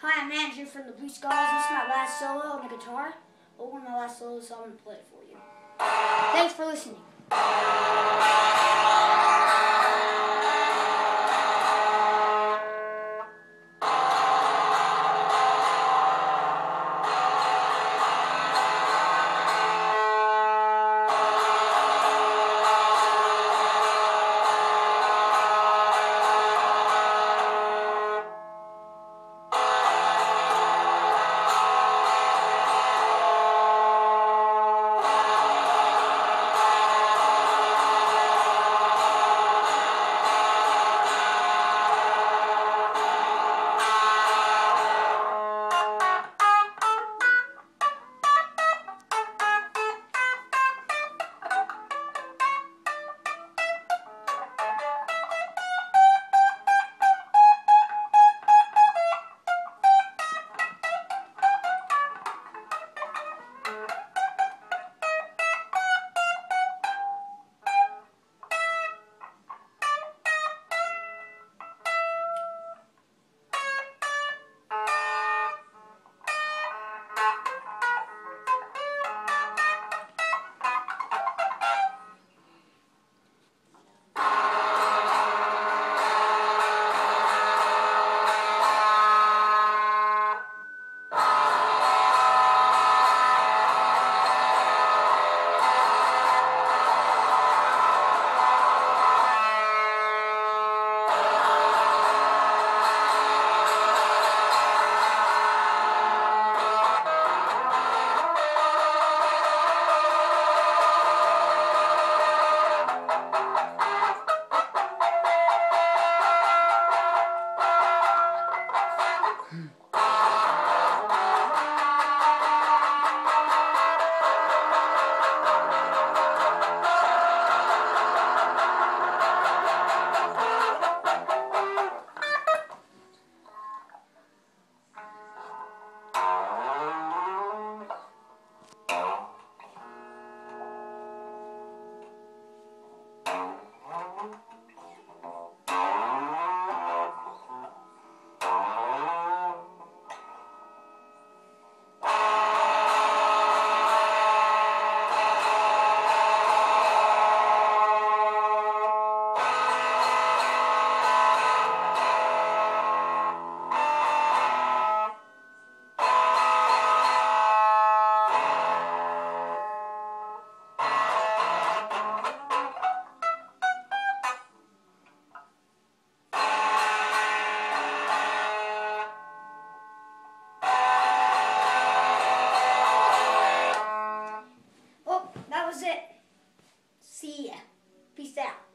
Hi, I'm Andrew from the Blue Skulls. This is my last solo on the guitar. One of my last solos, so I'm going to play it for you. Thanks for listening. That was it. See ya. Peace out.